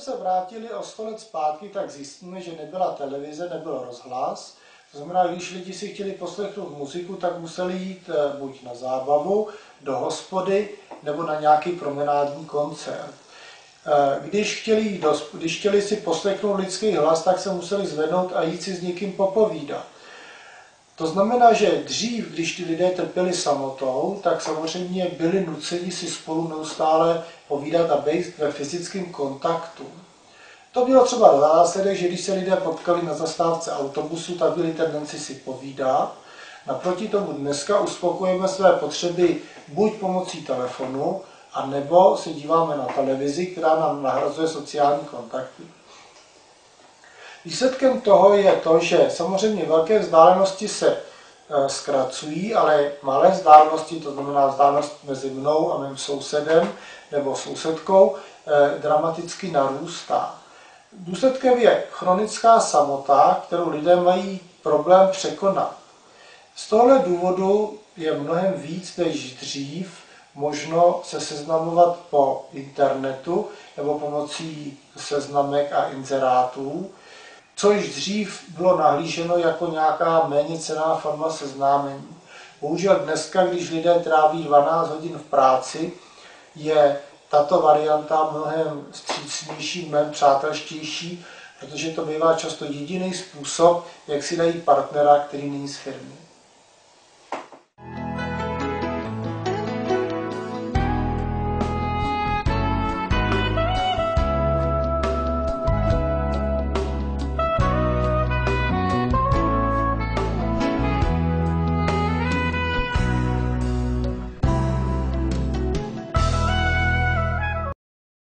se vrátili o 100 let zpátky, tak zjistíme, že nebyla televize, nebyl rozhlas. To znamená, když lidi si chtěli poslechnout muziku, tak museli jít buď na zábavu, do hospody, nebo na nějaký promenádní koncert. Když chtěli si poslechnout lidský hlas, tak se museli zvednout a jít si s někým popovídat. To znamená, že dřív, když ty lidé trpěli samotou, tak samozřejmě byli nuceni si spolu neustále povídat a být ve fyzickém kontaktu. To bylo třeba následek, že když se lidé potkali na zastávce autobusu, tak byli tendenci si povídat. Naproti tomu dneska uspokojíme své potřeby buď pomocí telefonu, a nebo se díváme na televizi, která nám nahrazuje sociální kontakty. Výsledkem toho je to, že samozřejmě velké vzdálenosti se zkracují, ale malé vzdálenosti, to znamená vzdálenost mezi mnou a mým sousedem nebo sousedkou, dramaticky narůstá. Důsledkem je chronická samota, kterou lidé mají problém překonat. Z tohoto důvodu je mnohem víc než dřív možno se seznamovat po internetu nebo pomocí seznamek a inzerátů, což dřív bylo nahlíženo jako nějaká méně cenná forma seznámení. Bohužel dneska, když lidé tráví 12 hodin v práci, je tato varianta mnohem vstřícnější, mnohem přátelštější, protože to bývá často jediný způsob, jak si najít partnera, který není z firmy.